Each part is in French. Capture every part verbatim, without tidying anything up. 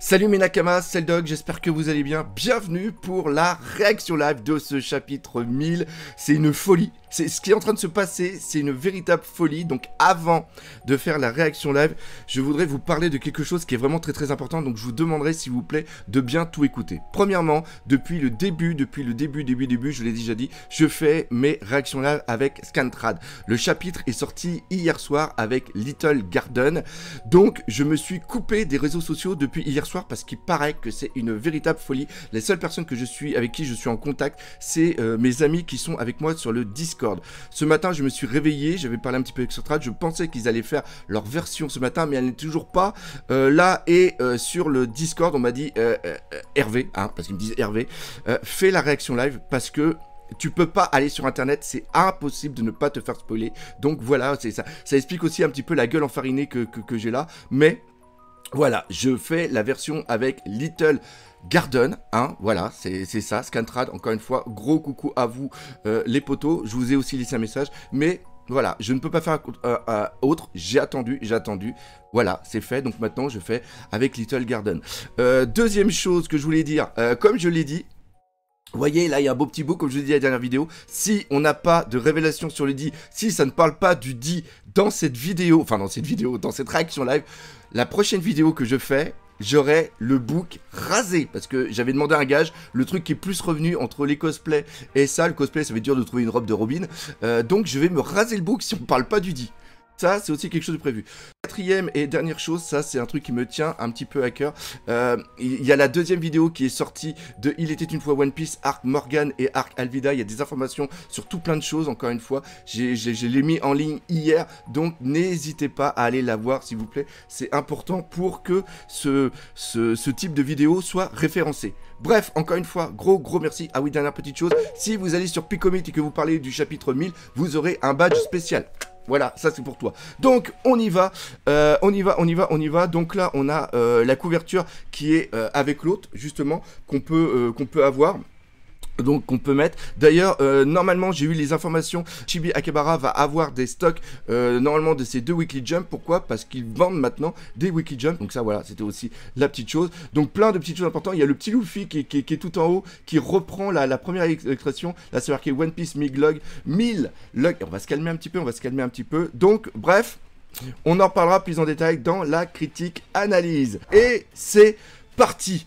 Salut mes nakamas, c'est le Dog, j'espère que vous allez bien. Bienvenue pour la réaction live de ce chapitre mille. C'est une folie. C'est ce qui est en train de se passer, c'est une véritable folie. Donc avant de faire la réaction live, je voudrais vous parler de quelque chose qui est vraiment très très important. Donc je vous demanderai s'il vous plaît de bien tout écouter. Premièrement, depuis le début, depuis le début, début, début, je l'ai déjà dit, je fais mes réactions live avec Scantrad. Le chapitre est sorti hier soir avec Little Garden. Donc je me suis coupé des réseaux sociaux depuis hier soir parce qu'il paraît que c'est une véritable folie. Les seules personnes que je suis, avec qui je suis en contact, c'est euh, mes amis qui sont avec moi sur le Discord. Ce matin, je me suis réveillé, j'avais parlé un petit peu avec Scantrad, je pensais qu'ils allaient faire leur version ce matin, mais elle n'est toujours pas euh, là. Et euh, sur le Discord, on m'a dit euh, euh, Hervé, hein, parce qu'ils me disent Hervé, euh, fais la réaction live parce que tu peux pas aller sur internet, c'est impossible de ne pas te faire spoiler. Donc voilà, c'est ça. Ça explique aussi un petit peu la gueule enfarinée que, que, que j'ai là, mais voilà, je fais la version avec Little Garden, hein, voilà, c'est ça, Scantrad, encore une fois, gros coucou à vous, euh, les potos, je vous ai aussi laissé un message, mais voilà, je ne peux pas faire euh, euh, autre, j'ai attendu, j'ai attendu, voilà, c'est fait, donc maintenant je fais avec Little Garden. Euh, deuxième chose que je voulais dire, euh, comme je l'ai dit, vous voyez, là, il y a un beau petit bout, comme je l'ai dit à la dernière vidéo. Si on n'a pas de révélation sur le D, si ça ne parle pas du D dans cette vidéo, enfin dans cette vidéo, dans cette réaction live, la prochaine vidéo que je fais, j'aurai le book rasé. Parce que j'avais demandé un gage, le truc qui est plus revenu entre les cosplays et ça, le cosplay, ça va être dur de trouver une robe de Robin. Euh, donc je vais me raser le book si on ne parle pas du D. Ça, c'est aussi quelque chose de prévu. Quatrième et dernière chose, ça c'est un truc qui me tient un petit peu à cœur. Euh, il y a la deuxième vidéo qui est sortie de Il était une fois One Piece, Arc Morgan et Arc Alvida. Il y a des informations sur tout plein de choses, encore une fois. Je l'ai mis en ligne hier, donc n'hésitez pas à aller la voir s'il vous plaît. C'est important pour que ce, ce, ce type de vidéo soit référencé. Bref, encore une fois, gros gros merci. Ah oui, dernière petite chose, si vous allez sur Picomit et que vous parlez du chapitre mille, vous aurez un badge spécial. Voilà, ça c'est pour toi. Donc on y va, euh, on y va, on y va, on y va. Donc là on a euh, la couverture qui est euh, avec l'autre justement qu'on peut, euh, qu'on peut avoir. Donc qu'on peut mettre. D'ailleurs, euh, normalement, j'ai eu les informations. Chibi Akebara va avoir des stocks euh, normalement de ces deux Weekly Jump. Pourquoi? Parce qu'ils vendent maintenant des Weekly Jump. Donc ça, voilà, c'était aussi la petite chose. Donc plein de petites choses importantes. Il y a le petit Luffy qui, qui, qui est tout en haut, qui reprend la, la première expression. Là, c'est marqué One Piece mille log, mille log. On va se calmer un petit peu. On va se calmer un petit peu. Donc, bref, on en parlera plus en détail dans la critique analyse. Et c'est parti.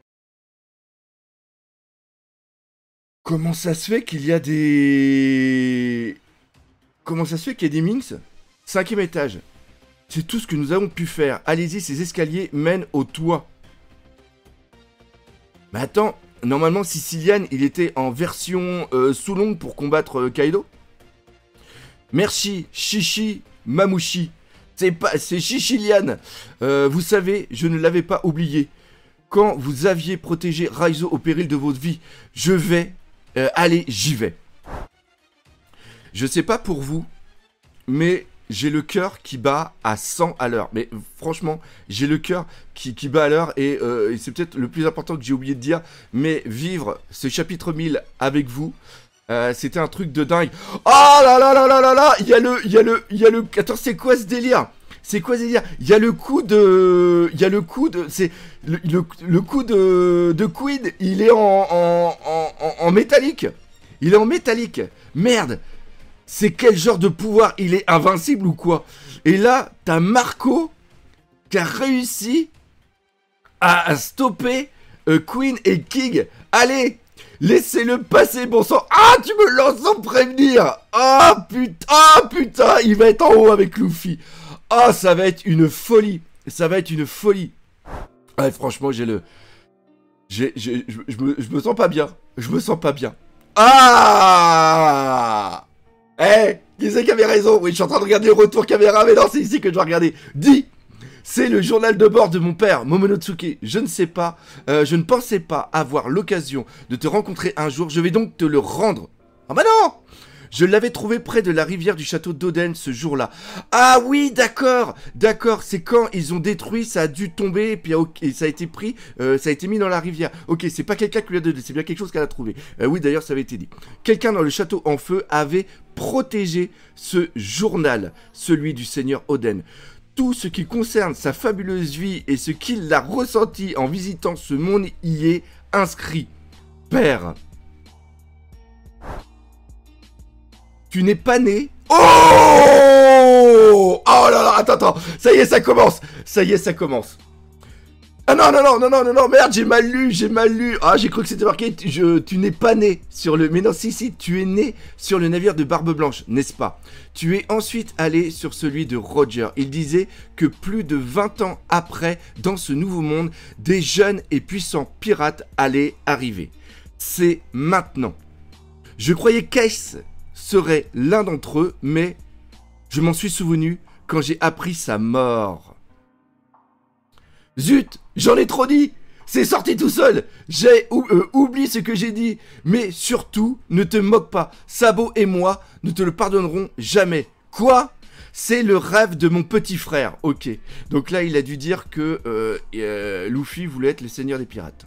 Comment ça se fait qu'il y a des... Comment ça se fait qu'il y a des Minx? Cinquième étage. C'est tout ce que nous avons pu faire. Allez-y, ces escaliers mènent au toit. Mais attends, normalement Sicilian, il était en version euh, sous longue pour combattre euh, Kaido. Merci, Chichi Mamouchi. C'est pas... c'est Chichilian. Euh, vous savez, je ne l'avais pas oublié. Quand vous aviez protégé Raizo au péril de votre vie, je vais... Euh, allez, j'y vais. Je sais pas pour vous, mais j'ai le cœur qui bat à cent à l'heure. Mais franchement, j'ai le cœur qui, qui bat à l'heure. Et, euh, et c'est peut-être le plus important que j'ai oublié de dire. Mais vivre ce chapitre mille avec vous, euh, c'était un truc de dingue. Oh là là là là là là. Il y a le... Il y a le... Il y a le... Attends, c'est quoi ce délire? C'est quoi ce délire? Il y a le coup de... Il y a le coup de... C'est... Le, le, le coup de... De Queen, il est en... En, en, en, en métallique. Il est en métallique. Merde. C'est quel genre de pouvoir? Il est invincible ou quoi? Et là, t'as Marco qui a réussi à, à stopper euh, Queen et King. Allez, laissez-le passer, bon sang. Ah, tu me lances sans prévenir. Ah, oh, putain. Ah, oh, putain. Il va être en haut avec Luffy. Ah, oh, ça va être une folie. Ça va être une folie. Ouais, franchement, j'ai le... J'ai... Je me, je me sens pas bien. Je me sens pas bien. Ah! Eh, hey, qui c'est qui avait raison? Oui, je suis en train de regarder le retour caméra, mais non, c'est ici que je dois regarder. Dis! C'est le journal de bord de mon père, Momonosuke. Je ne sais pas, euh, je ne pensais pas avoir l'occasion de te rencontrer un jour. Je vais donc te le rendre. Ah bah non! Je l'avais trouvé près de la rivière du château d'Oden ce jour-là. Ah oui, d'accord, d'accord, c'est quand ils ont détruit, ça a dû tomber, et puis et ça a été pris, euh, ça a été mis dans la rivière. Ok, c'est pas quelqu'un qui lui a donné, c'est bien quelque chose qu'elle a trouvé. Euh, oui, d'ailleurs, ça avait été dit. Quelqu'un dans le château en feu avait protégé ce journal, celui du seigneur Oden. Tout ce qui concerne sa fabuleuse vie et ce qu'il a ressenti en visitant ce monde y est inscrit. Père, tu n'es pas né... Oh! Oh là là, attends, attends. Ça y est, ça commence. Ça y est, ça commence. Ah non, non, non, non, non, non, non, merde, j'ai mal lu, j'ai mal lu. Ah, j'ai cru que c'était marqué, tu, je, tu n'es pas né sur le... Mais non, si, si, tu es né sur le navire de Barbe Blanche, n'est-ce pas? Tu es ensuite allé sur celui de Roger. Il disait que plus de vingt ans après, dans ce nouveau monde, des jeunes et puissants pirates allaient arriver. C'est maintenant. Je croyais qu'Ace serait l'un d'entre eux, mais je m'en suis souvenu quand j'ai appris sa mort. Zut, j'en ai trop dit. C'est sorti tout seul. J'ai ou, euh, oublié ce que j'ai dit. Mais surtout, ne te moque pas. Sabot et moi ne te le pardonnerons jamais. Quoi? C'est le rêve de mon petit frère. Ok. Donc là, il a dû dire que euh, euh, Luffy voulait être le seigneur des pirates.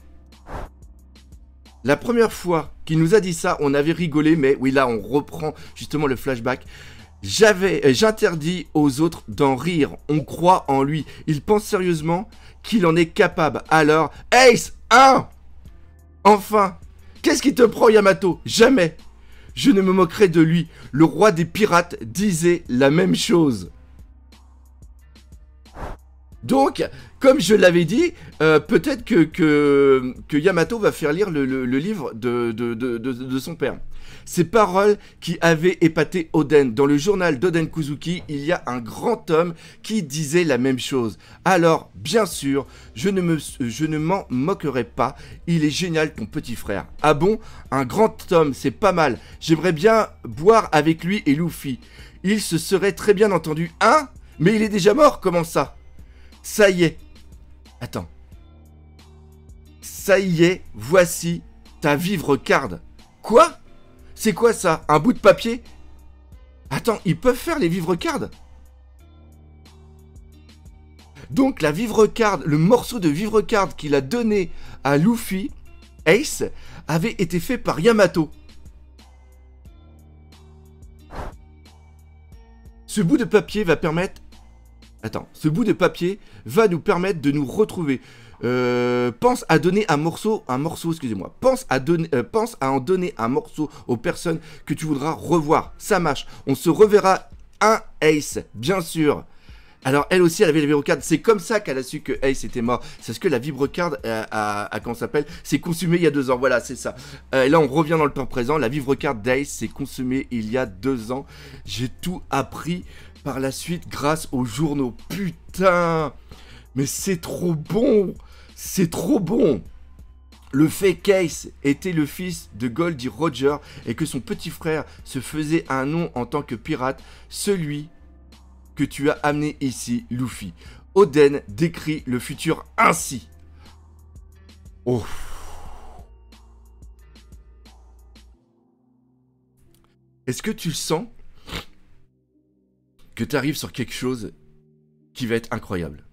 La première fois qu'il nous a dit ça, on avait rigolé. Mais oui, là, on reprend justement le flashback. J'avais, euh, j'interdis aux autres d'en rire. On croit en lui. Il pense sérieusement qu'il en est capable. Alors, Ace, un! Enfin, qu'est-ce qui te prend, Yamato? Jamais. Je ne me moquerai de lui. Le roi des pirates disait la même chose. Donc, comme je l'avais dit, euh, peut-être que, que, que Yamato va faire lire le, le, le livre de, de, de, de, de son père. Ces paroles qui avaient épaté Oden. Dans le journal d'Oden Kuzuki, il y a un grand homme qui disait la même chose. Alors, bien sûr, je ne me, je ne m'en moquerai pas. Il est génial, ton petit frère. Ah bon? Un grand homme, c'est pas mal. J'aimerais bien boire avec lui et Luffy. Il se serait très bien entendu. Hein? Mais il est déjà mort, comment ça? Ça y est. Attends. Ça y est, voici ta vivre card. Quoi? C'est quoi ça? Un bout de papier? Attends, ils peuvent faire les vivre cards? Donc la vivre card, le morceau de vivre card qu'il a donné à Luffy, Ace, avait été fait par Yamato. Ce bout de papier va permettre... Attends, ce bout de papier va nous permettre de nous retrouver. Euh, pense à donner un morceau, un morceau, excusez-moi. Pense à donner, euh, pense à en donner un morceau aux personnes que tu voudras revoir. Ça marche. On se reverra un Ace, bien sûr. Alors elle aussi, elle avait la vibrecard. C'est comme ça qu'elle a su que Ace était mort. C'est parce que la vibrecard, euh, a, a, comment ça s'appelle, s'est consumée il y a deux ans. Voilà, c'est ça. Euh, et là, on revient dans le temps présent. La vibrecard d'Ace s'est consumée il y a deux ans. J'ai tout appris par la suite grâce aux journaux. Putain, mais c'est trop bon. C'est trop bon. Le fait qu'Ace était le fils de Goldie Roger et que son petit frère se faisait un nom en tant que pirate, celui que tu as amené ici, Luffy. Oden décrit le futur ainsi. Oh. Est-ce que tu sens que tu arrives sur quelque chose qui va être incroyable?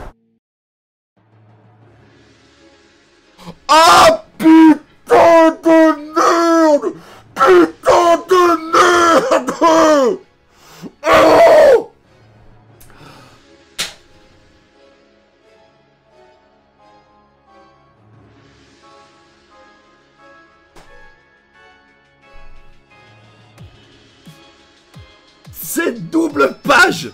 Ah, putain de merde! Putain de merde! Oh! Cette double page!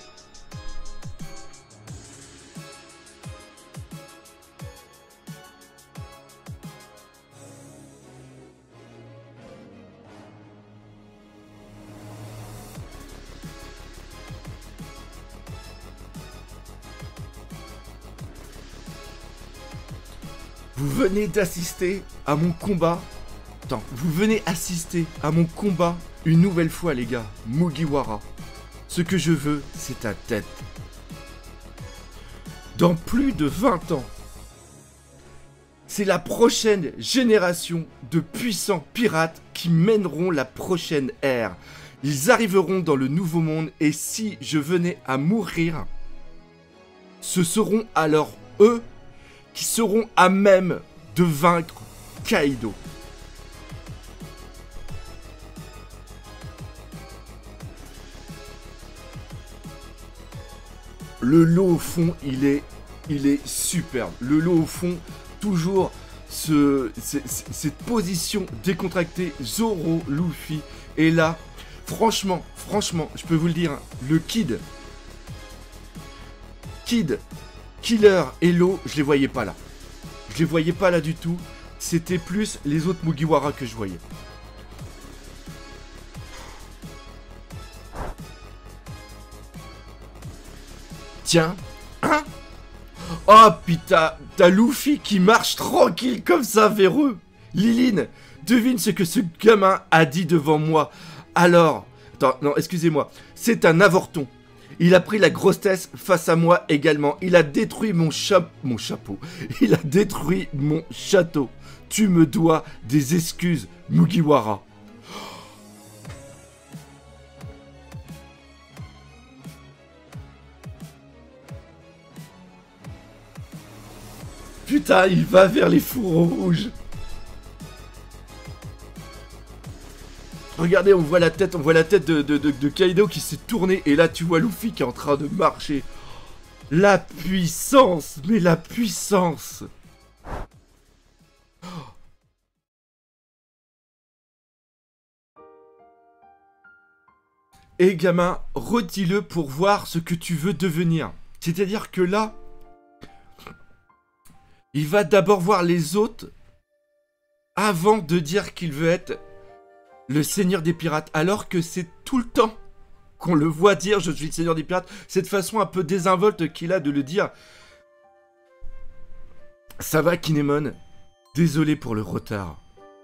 Vous venez d'assister à mon combat. Attends, vous venez assister à mon combat une nouvelle fois, les gars. Mugiwara. Ce que je veux, c'est ta tête. Dans plus de vingt ans, c'est la prochaine génération de puissants pirates qui mèneront la prochaine ère. Ils arriveront dans le nouveau monde et si je venais à mourir, ce seront alors eux qui seront à même de vaincre Kaido. le lot au fond, il est, il est superbe. Le lot au fond, toujours ce, ce, cette position décontractée, Zoro, Luffy. Et là, franchement, franchement, je peux vous le dire, hein, le Kid, Kid, Killer et Law, je les voyais pas là. Je les voyais pas là du tout. C'était plus les autres Mugiwara que je voyais. Tiens, hein? Oh putain, t'as Luffy qui marche tranquille comme ça vers eux. Liline, devine ce que ce gamin a dit devant moi. Alors, attends, non, excusez-moi, c'est un avorton. Il a pris la grossesse face à moi également. Il a détruit mon, cha mon chapeau. Il a détruit mon château. Tu me dois des excuses, Mugiwara. Putain, il va vers les fourreaux rouges. Regardez, on voit la tête, on voit la tête de, de, de, de Kaido qui s'est tournée. Et là, tu vois Luffy qui est en train de marcher. La puissance, mais la puissance. Et gamin, redis-le pour voir ce que tu veux devenir. C'est-à-dire que là, il va d'abord voir les autres avant de dire qu'il veut être le seigneur des pirates. Alors que c'est tout le temps qu'on le voit dire « Je suis le seigneur des pirates ». Cette façon un peu désinvolte qu'il a de le dire. Ça va, Kinemon? Désolé pour le retard.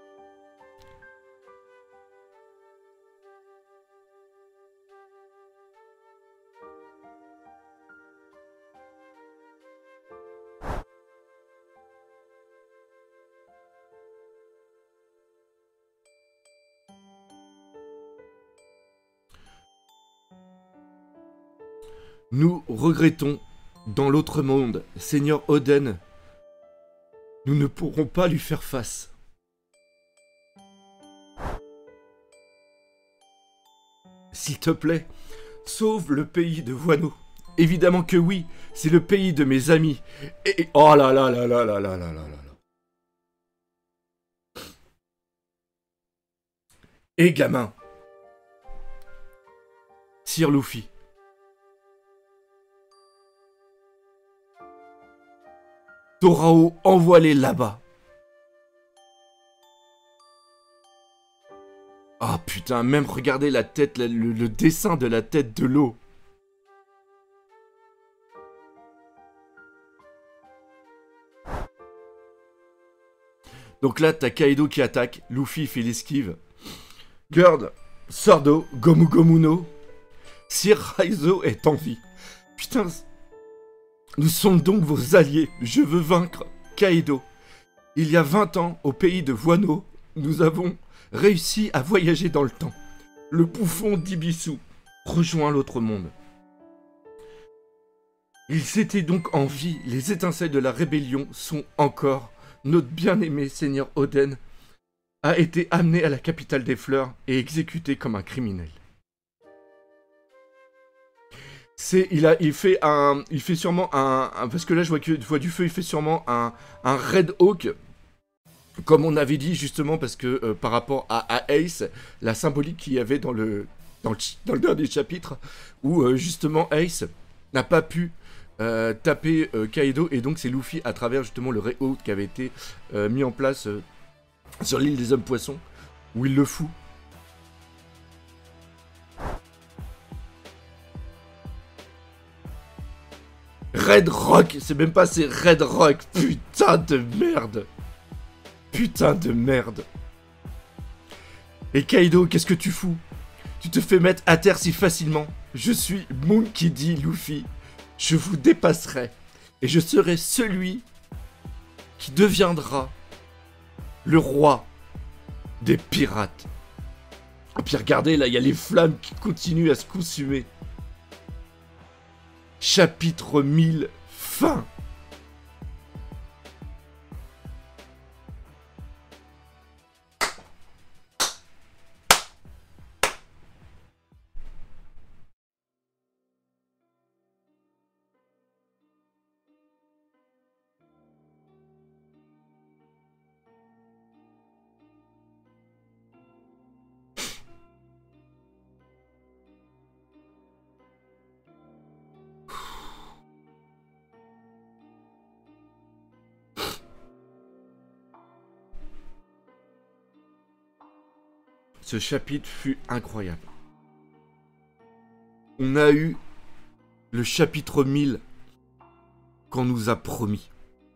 Nous regrettons, dans l'autre monde, Seigneur Oden, nous ne pourrons pas lui faire face. S'il te plaît, sauve le pays de Wano. Évidemment que oui, c'est le pays de mes amis. Et... oh là là là là là là là là là. Et gamin, Sir Luffy. Torao, envoie-les là-bas. Ah oh, putain, même regardez la tête, le, le dessin de la tête de l'eau. Donc là, t'as Kaido qui attaque, Luffy fait l'esquive. Gerd, Sordo, Gomu Gomu no. Sir Raizo est en vie. Putain, nous sommes donc vos alliés. Je veux vaincre Kaido. Il y a vingt ans, au pays de Wano, nous avons réussi à voyager dans le temps. Le bouffon d'Ibisu rejoint l'autre monde. Ils étaient donc en vie. Les étincelles de la rébellion sont encore. Notre bien-aimé Seigneur Oden a été amené à la capitale des fleurs et exécuté comme un criminel. C'est, il a, il fait un, il fait sûrement un, un parce que là je vois que, je vois du feu, il fait sûrement un, un Red Hawk, comme on avait dit justement parce que euh, par rapport à, à Ace, la symbolique qu'il y avait dans le, dans le, dans le dernier chapitre où euh, justement Ace n'a pas pu euh, taper euh, Kaido et donc c'est Luffy à travers justement le Red Hawk qui avait été euh, mis en place euh, sur l'île des hommes poissons où il le fout. Red Rock, c'est même pas c'est Red Rock, putain de merde. Putain de merde. Et Kaido, qu'est-ce que tu fous? Tu te fais mettre à terre si facilement. Je suis Monkey D. Luffy. Je vous dépasserai. Et je serai celui qui deviendra le roi des pirates. Et puis regardez, là, il y a les flammes qui continuent à se consumer. Chapitre mille, fin. Ce chapitre fut incroyable. On a eu le chapitre mille qu'on nous a promis.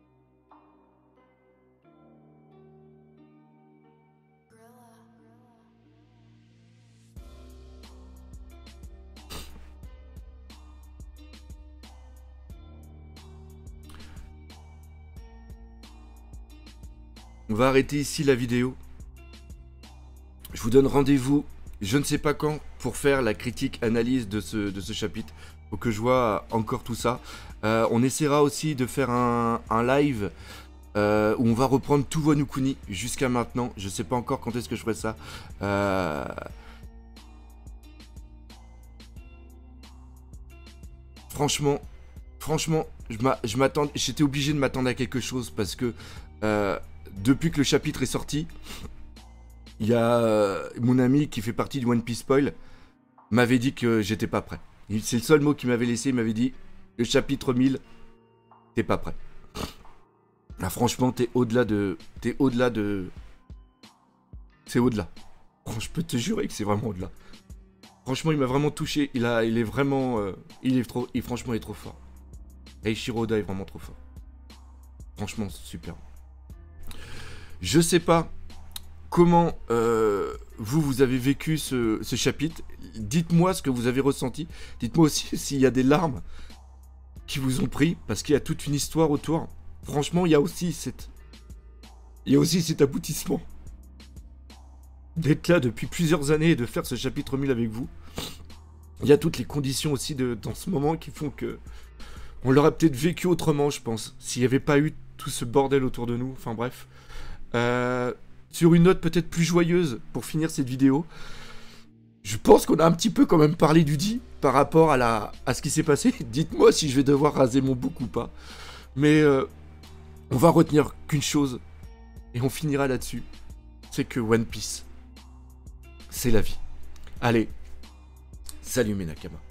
On va arrêter ici la vidéo. Je vous donne rendez-vous, je ne sais pas quand, pour faire la critique analyse de ce, de ce chapitre. Faut que je vois encore tout ça. Euh, on essaiera aussi de faire un, un live euh, où on va reprendre tout Wano Kuni jusqu'à maintenant. Je ne sais pas encore quand est-ce que je ferai ça. Euh... Franchement, franchement, je m'attends, j'étais obligé de m'attendre à quelque chose parce que euh, depuis que le chapitre est sorti, il y a euh, mon ami qui fait partie du One Piece Spoil m'avait dit que j'étais pas prêt. C'est le seul mot qu'il m'avait laissé, il m'avait dit le chapitre mille, t'es pas prêt. Là, franchement, t'es au-delà de... T'es au-delà de... C'est au-delà. Je peux te jurer que c'est vraiment au-delà. Franchement, il m'a vraiment touché. Il, a, il est vraiment... Euh, il est trop... Il, franchement, il est trop fort. Eiichiro Oda est vraiment trop fort. Franchement, super. Je sais pas comment euh, vous, vous avez vécu ce, ce chapitre. Dites-moi ce que vous avez ressenti. Dites-moi aussi s'il y a des larmes qui vous ont pris, parce qu'il y a toute une histoire autour. Franchement, il y a aussi cette... Il y a aussi cet aboutissement. D'être là depuis plusieurs années et de faire ce chapitre mille avec vous. Il y a toutes les conditions aussi de, dans ce moment qui font que... On l'aurait peut-être vécu autrement, je pense. S'il n'y avait pas eu tout ce bordel autour de nous. Enfin bref. Euh, sur une note peut-être plus joyeuse, pour finir cette vidéo. Je pense qu'on a un petit peu quand même parlé du dit par rapport à, la, à ce qui s'est passé. Dites-moi si je vais devoir raser mon bouc ou pas. Mais euh, on va retenir qu'une chose. Et on finira là-dessus. C'est que One Piece, c'est la vie. Allez. Salut mes Nakama.